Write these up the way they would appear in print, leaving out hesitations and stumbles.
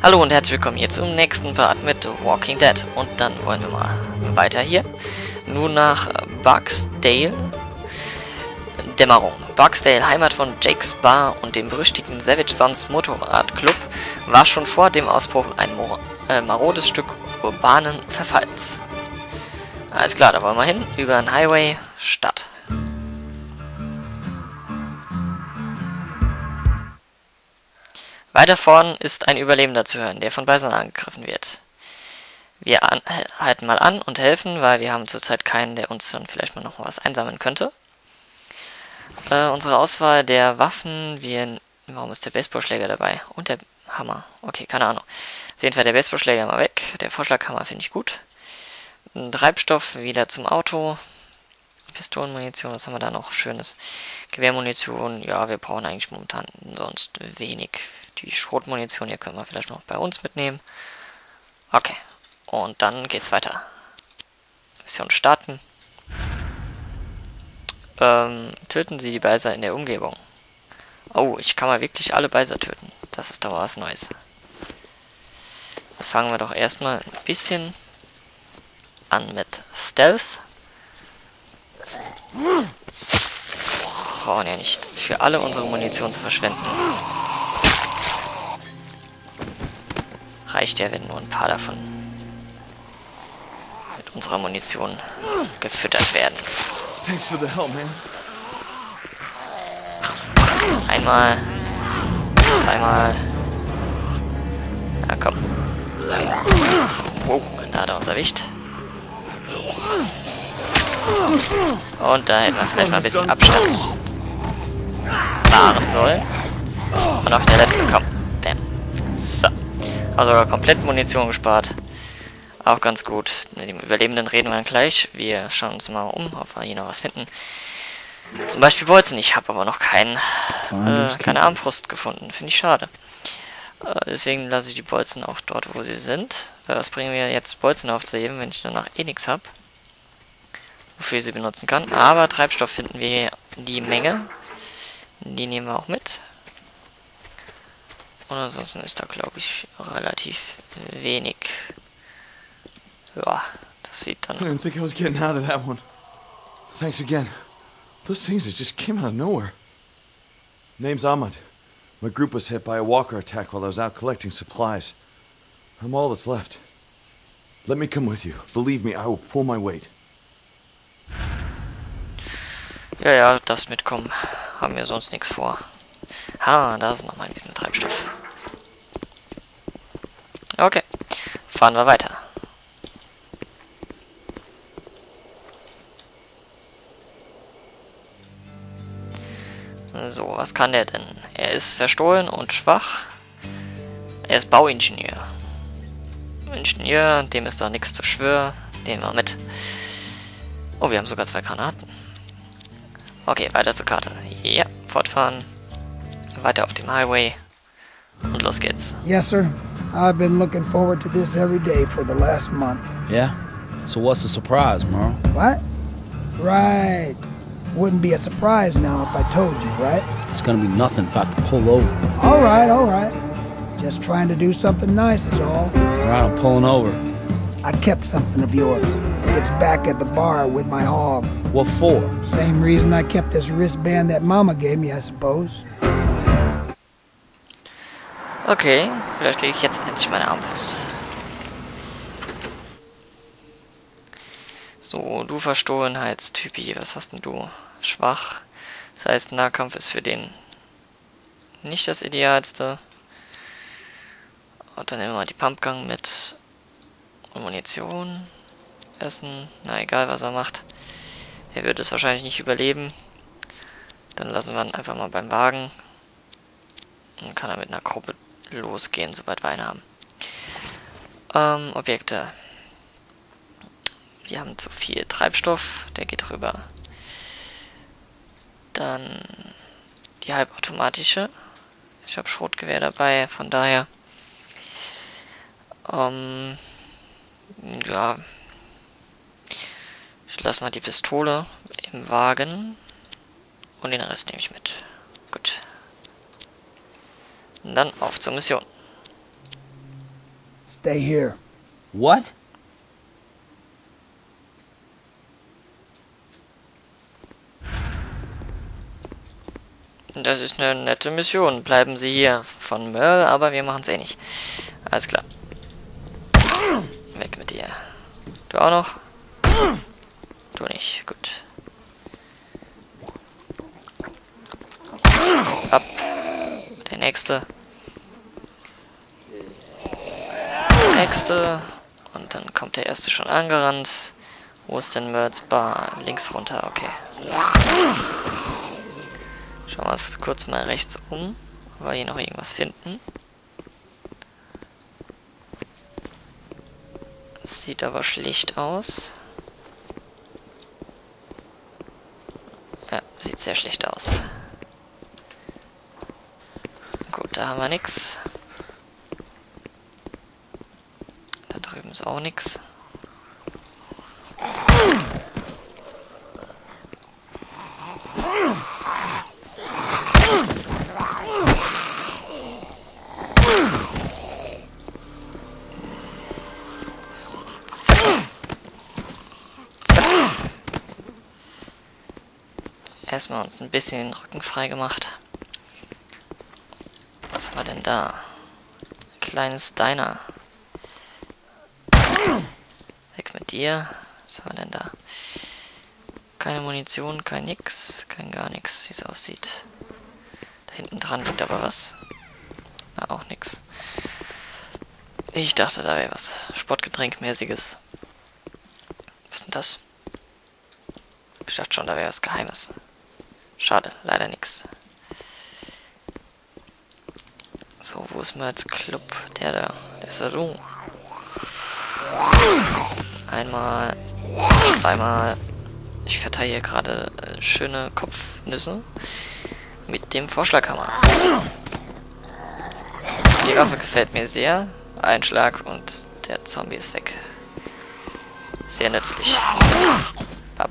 Hallo und herzlich willkommen hier zum nächsten Part mit The Walking Dead. Und dann wollen wir mal weiter hier. Nun nach Barksdale. Dämmerung. Barksdale, Heimat von Jake's Bar und dem berüchtigten Savage Sons Motorradclub, war schon vor dem Ausbruch ein marodes Stück urbanen Verfalls. Alles klar, da wollen wir hin. Über den Highway, Stadt. Weiter vorn ist ein Überlebender zu hören, der von Bison angegriffen wird. Wir halten mal an und helfen, weil wir haben zurzeit keinen, der uns dann vielleicht mal noch was einsammeln könnte. Unsere Auswahl der Waffen, warum ist der Baseballschläger dabei? Und der Hammer. Okay, keine Ahnung. Auf jeden Fall der Baseballschläger mal weg. Der Vorschlaghammer finde ich gut. Treibstoff wieder zum Auto. Pistolenmunition, was haben wir da noch? Schönes. Gewehrmunition, ja, wir brauchen eigentlich momentan sonst wenig. Die Schrotmunition hier können wir vielleicht noch bei uns mitnehmen. Okay, und dann geht's weiter. Mission starten. Töten Sie die Beiser in der Umgebung. Oh, ich kann mal wirklich alle Beiser töten. Das ist doch was Neues. Fangen wir doch erstmal ein bisschen an mit Stealth. Brauchen ja nicht für alle unsere Munition zu verschwenden. Reicht ja, wenn nur ein paar davon mit unserer Munition gefüttert werden. Thanks for the help, man. Einmal, zweimal. Na komm. Wow, da hat er uns erwischt. Und da hätten wir vielleicht mal ein bisschen Abstand fahren sollen. Und noch der letzte, komm. Bam. So. Also sogar komplett Munition gespart. Auch ganz gut. Mit dem Überlebenden reden wir dann gleich. Wir schauen uns mal um, ob wir hier noch was finden. Zum Beispiel Bolzen. Ich habe aber noch keine Armbrust gefunden. Finde ich schade. Deswegen lasse ich die Bolzen auch dort, wo sie sind. Weil was bringen wir jetzt, Bolzen aufzuheben, wenn ich danach eh nichts habe, wofür ich sie benutzen kann. Aber Treibstoff finden wir die Menge. Die nehmen wir auch mit. Und ansonsten ist da, glaube ich, relativ wenig. Ja, das sieht dann... I didn't think I was getting out of that one. Thanks again. Those things that just came out of nowhere. Name's Ahmad. My group was hit by a walker attack while I was out collecting supplies. I'm all that's left. Let me come with you. Believe me, I will pull my weight. Ja, das mitkommen. Haben wir sonst nichts vor. Ha, da ist noch mal ein bisschen Treibstoff. Okay, fahren wir weiter. So, was kann der denn? Er ist verstohlen und schwach. Er ist Bauingenieur. Ingenieur, dem ist doch nichts zu schwören. Den wir mit. Oh, wir haben sogar 2 Granaten. Okay, weiter zur Karte. Ja, fortfahren. Weiter auf dem Highway. Und los geht's. Yes, sir. I've been looking forward to this every day for the last month. Yeah? So what's the surprise, Merle? What? Right. Wouldn't be a surprise now if I told you, right? It's gonna be nothing if I have to pull over. All right, all right. Just trying to do something nice is all. All right, I'm pulling over. I kept something of yours. It's back at the bar with my hog. What for? Same reason I kept this wristband that Mama gave me, I suppose. Okay, vielleicht kriege ich jetzt endlich meine Armbrust. So, du Verstohlenheitstypi, was hast denn du? Schwach. Das heißt, Nahkampf ist für den nicht das Idealste. Und dann nehmen wir mal die Pumpgun mit. Und Munition. Essen. Na egal, was er macht. Er wird es wahrscheinlich nicht überleben. Dann lassen wir ihn einfach mal beim Wagen. Dann kann er mit einer Gruppe losgehen, sobald wir eine haben. Objekte. Wir haben zu viel Treibstoff, der geht rüber. Dann die halbautomatische. Ich habe Schrotgewehr dabei, von daher. Ja. Ich lasse mal die Pistole im Wagen. Und den Rest nehme ich mit. Gut. Und dann auf zur Mission. Stay here. What? Das ist eine nette Mission. Bleiben Sie hier von Merle, aber wir machen es eh nicht. Alles klar. Weg mit dir. Du auch noch? Du nicht. Gut. Ab. Der nächste. Der nächste. Und dann kommt der erste schon angerannt. Wo ist denn Merles Bar? Links runter, okay. Schauen wir uns kurz mal rechts um, ob wir hier noch irgendwas finden. Das sieht aber schlecht aus. Ja, sieht sehr schlecht aus. Gut, da haben wir nichts. Da drüben ist auch nichts. Erstmal uns ein bisschen den Rücken frei gemacht. Was war denn da? Ein kleines Diner. Weg mit dir. Was war denn da? Keine Munition, kein nix, kein gar nix, wie es aussieht. Da hinten dran liegt aber was. Na, auch nix. Ich dachte, da wäre was Sportgetränkmäßiges. Was ist denn das? Ich dachte schon, da wäre was Geheimes. Schade, leider nix. So, wo ist Merles Club? Der da, der Salon. Einmal, zweimal. Ich verteile hier gerade schöne Kopfnüsse mit dem Vorschlaghammer. Die Waffe gefällt mir sehr. Ein Schlag und der Zombie ist weg. Sehr nützlich. Ab.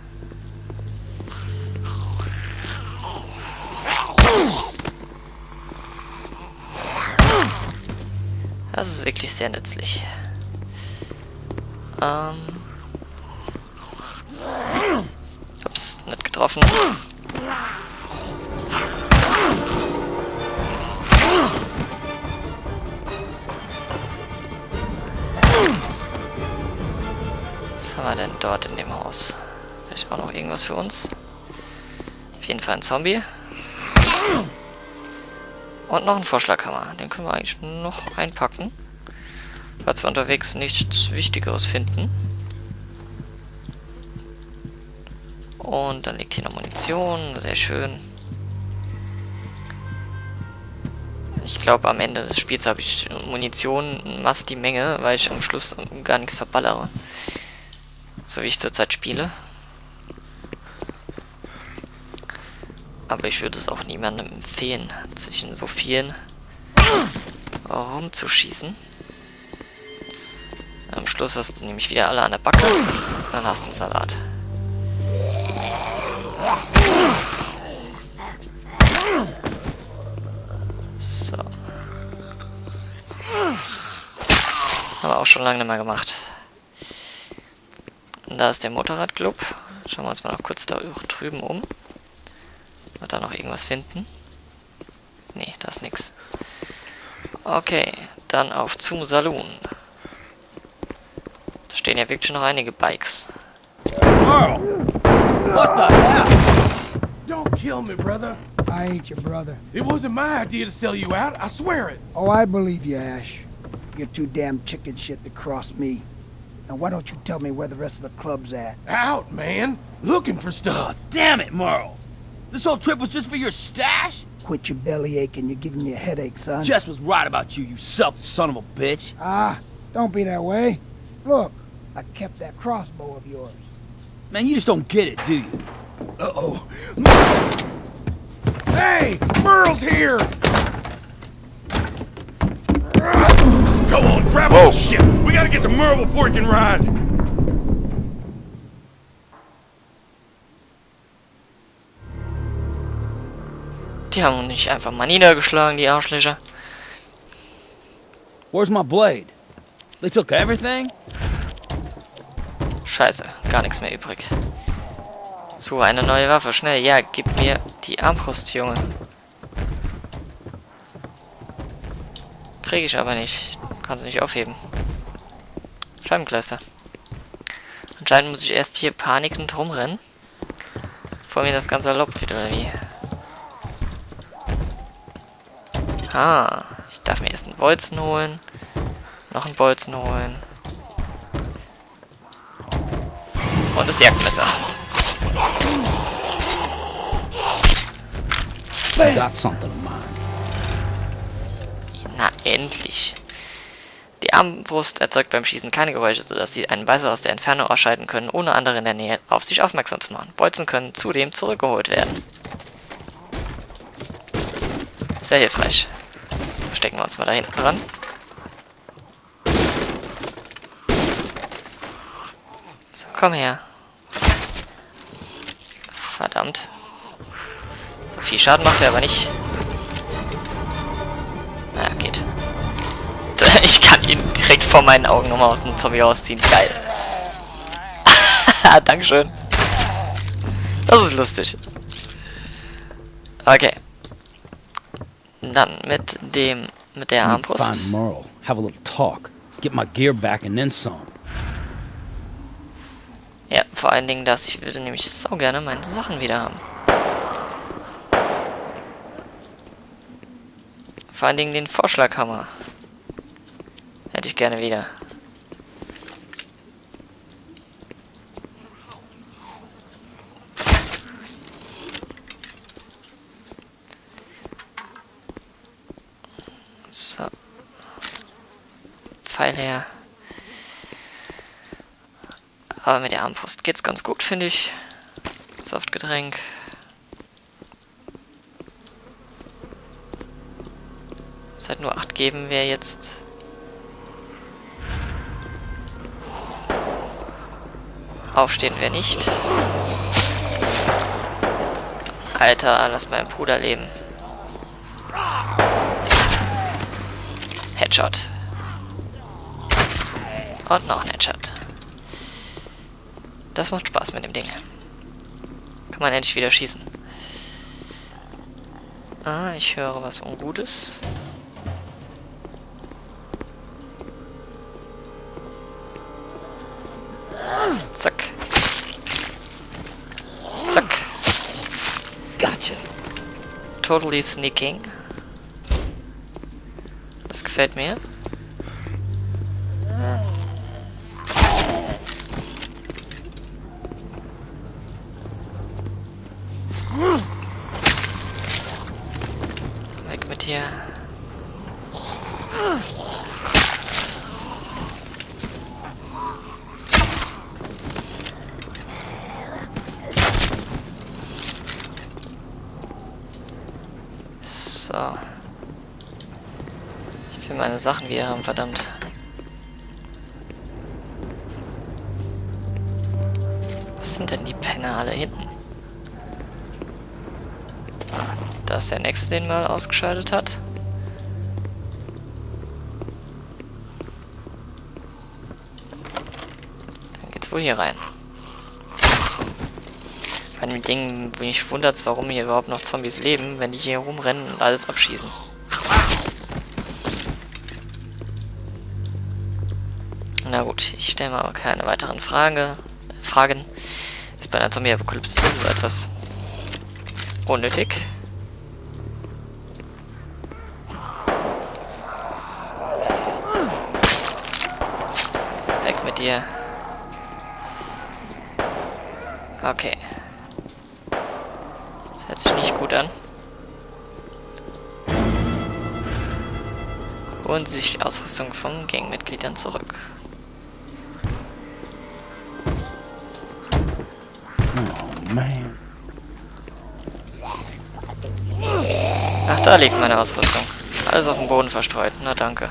Das ist wirklich sehr nützlich. Ups, nicht getroffen. Was haben wir denn dort in dem Haus? Vielleicht auch noch irgendwas für uns? Auf jeden Fall ein Zombie. Und noch ein Vorschlaghammer. Den können wir eigentlich noch einpacken. Falls wir unterwegs nichts Wichtigeres finden. Und dann liegt hier noch Munition. Sehr schön. Ich glaube, am Ende des Spiels habe ich Munition mass die Menge, weil ich am Schluss gar nichts verballere. So wie ich zurzeit spiele. Aber ich würde es auch niemandem empfehlen, zwischen so vielen rumzuschießen. Am Schluss hast du nämlich wieder alle an der Backe. Dann hast du einen Salat. So. Haben wir auch schon lange nicht mehr gemacht. Und da ist der Motorradclub. Schauen wir uns mal noch kurz da drüben um. Wird da noch irgendwas finden? Nee, da ist nix. Okay, dann auf zum Saloon. Da stehen ja wirklich noch einige Bikes. Merle! What the hell? Don't kill me, brother. I ain't your brother. It wasn't my idea to sell you out. I swear it. Oh, I believe you, Ash. You're too damn chicken shit to cross me. Now why don't you tell me where the rest of the club's at? Out, man. Looking for stuff. Damn it, Merle! This whole trip was just for your stash? Quit your belly aching, you're giving me a headache, son. Jess was right about you, you selfish son of a bitch. Ah, don't be that way. Look, I kept that crossbow of yours. Man, you just don't get it, do you? Uh-oh. Hey! Merle's here! Go on, grab all shit! We gotta get to Merle before he can ride! Die haben uns nicht einfach mal niedergeschlagen, die Arschlöcher. Where's my blade? They took everything? Scheiße, gar nichts mehr übrig. Suche eine neue Waffe, schnell. Ja, gib mir die Armbrust, Junge. Kriege ich aber nicht. Kann sie nicht aufheben. Scheibenkleister. Anscheinend muss ich erst hier panikend rumrennen, bevor mir das Ganze erlaubt wird, oder wie? Ah, ich darf mir erst einen Bolzen holen. Noch einen Bolzen holen. Und das Jagdmesser. Got something of mine. Na, endlich. Die Armbrust erzeugt beim Schießen keine Geräusche, sodass sie einen Beißer aus der Entfernung ausschalten können, ohne andere in der Nähe auf sich aufmerksam zu machen. Bolzen können zudem zurückgeholt werden. Sehr hilfreich. Verstecken wir uns mal da hinten dran. So, komm her. Verdammt. So viel Schaden macht er aber nicht. Naja, geht. Ich kann ihn direkt vor meinen Augen nochmal aus dem Zombie rausziehen. Geil. Dankeschön. Das ist lustig. Okay. Dann mit der Armbrust. Find Merle, have a little talk, get my gear back and then some. Ja, vor allen Dingen das. Ich würde nämlich so gerne meine Sachen wieder haben. Vor allen Dingen den Vorschlaghammer. Hätte ich gerne wieder. So. Pfeil her. Aber mit der Armbrust geht's ganz gut, finde ich. Softgetränk. Seit nur 8 geben wir jetzt. Aufstehen wir nicht. Alter, lass meinen Bruder leben. Headshot. Und noch ein Headshot. Das macht Spaß mit dem Ding. Kann man endlich wieder schießen. Ah, ich höre was Ungutes. Zack. Zack. Gotcha. Totally sneaking. Das gefällt mir. Weg mit dir. So. Ich will meine Sachen wieder haben, verdammt. Was sind denn die Penner alle hinten? Da ist der nächste, den mal ausgeschaltet hat. Dann geht's wohl hier rein. Bei dem Ding, wo mich wundert, warum hier überhaupt noch Zombies leben, wenn die hier rumrennen und alles abschießen. Na gut, ich stelle mal keine weiteren Fragen. Ist bei einer Zombie-Apokalypse sowieso etwas unnötig. Weg mit dir. Okay. Das hört sich nicht gut an. Holen Sie sich die Ausrüstung von Gangmitgliedern zurück. Oh man. Ach, da liegt meine Ausrüstung. Alles auf dem Boden verstreut. Na danke.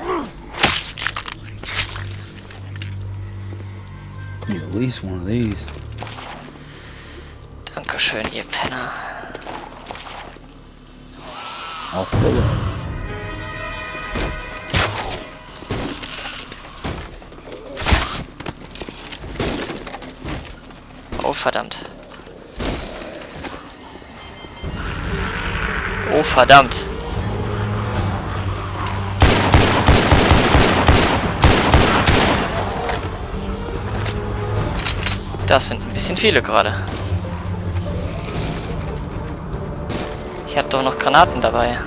Need at least one of these. Dankeschön, ihr Penner. I'll fill it. Oh, verdammt. Oh, verdammt. Das sind ein bisschen viele gerade. Ich hatte doch noch Granaten dabei.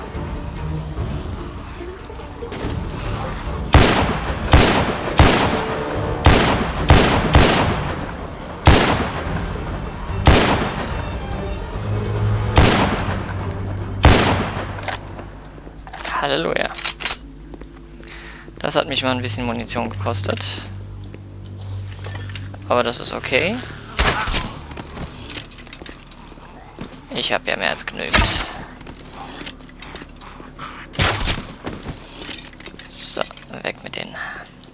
Halleluja. Das hat mich mal ein bisschen Munition gekostet. Aber das ist okay. Ich habe ja mehr als genügend. So, weg mit denen.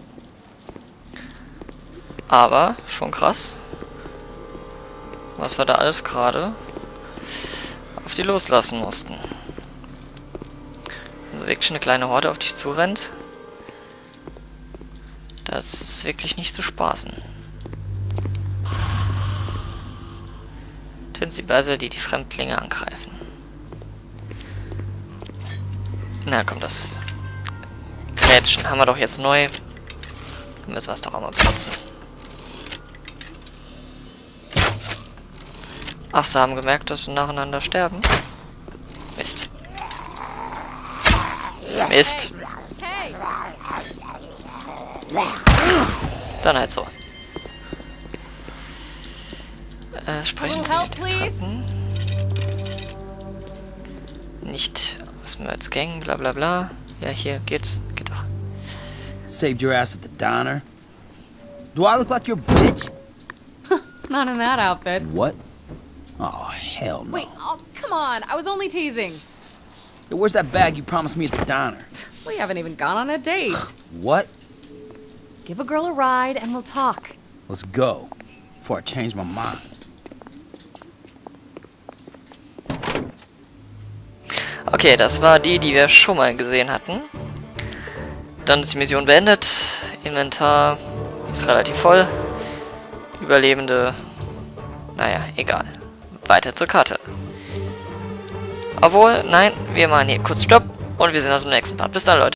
Aber, schon krass. Was wir da alles gerade auf die loslassen mussten. Also wirklich eine kleine Horde auf dich zurennt. Das ist wirklich nicht zu spaßen. Töten Sie Börse, die Fremdlinge angreifen. Na komm, das Grätschen haben wir doch jetzt neu. Dann müssen wir es doch auch mal benutzen. Ach, sie haben gemerkt, dass sie nacheinander sterben. Mist. Mist. Dann halt so. Sprechen Sie mit den Fremden. Nicht aus Mertz Gang, bla bla bla. Ja, hier geht's. Geht doch. Saved your ass at the diner. Do I look like your bitch? Not in that outfit. What? Oh, hell no. Wait, oh, come on. I was only teasing. Hey, where's that bag you promised me at the diner? We haven't even gone on a date. What? Give a girl a ride and we'll talk. Let's go. Before I change my mind. Okay, das war die wir schon mal gesehen hatten. Dann ist die Mission beendet. Inventar ist relativ voll. Überlebende. Naja, egal. Weiter zur Karte. Obwohl, nein, wir machen hier kurz Stopp und wir sehen uns im nächsten Part. Bis dann, Leute.